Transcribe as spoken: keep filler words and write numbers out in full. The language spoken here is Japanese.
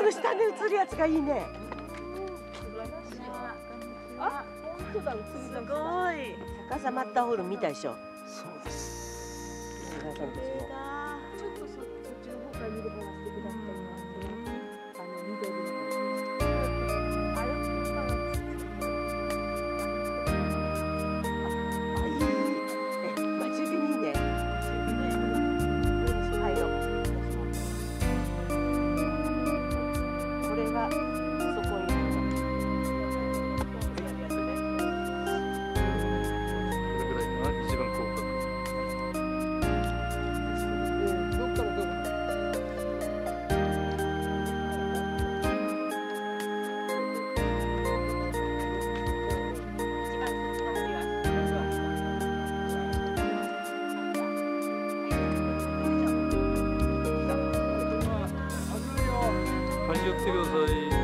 の下に映るやつがいいね。 あ、本当だ、映りだ。すごい。 逆さマッターホルン見たでしょ。 そうです。 皆さんたちも。 ちょっとそっちの方から見る方が素敵だったりはする。あの緑の。 あ、いい。え、待ち受けにいいね。入ろう。これがそこに。 寄ってください。